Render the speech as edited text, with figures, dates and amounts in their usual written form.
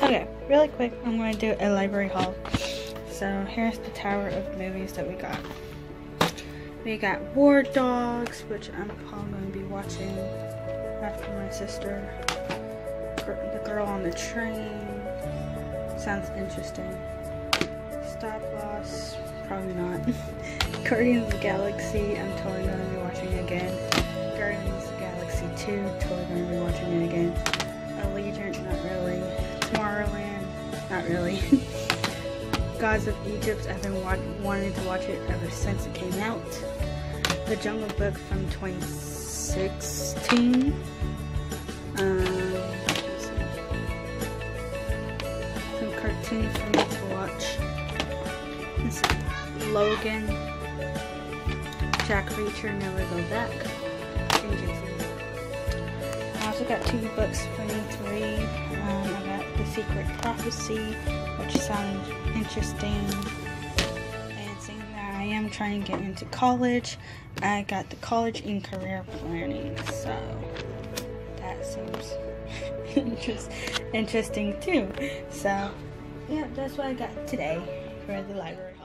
Okay, really quick, I'm going to do a library haul. So here's the tower of movies that we got. We got War Dogs, which I'm probably going to be watching after my sister. The Girl on the Train. Sounds interesting. Stop Loss. Probably not. Guardians of the Galaxy. I'm totally going to be watching it again. Guardians of the Galaxy 2. Totally going to be watching it again. Allegiant. Not really. Tomorrowland. Not really. Gods of Egypt. I've been wanting to watch it ever since it came out. The Jungle Book from 2016. Some cartoons for me to watch. This is Logan. Jack Reacher, Never Go Back. I also got 2 books for me to read. I got The Secret Prophecy, which sounds interesting. And seeing that I am trying to get into college, I got the College and Career Planning, so that seems interesting too. So yeah, that's what I got today for the library.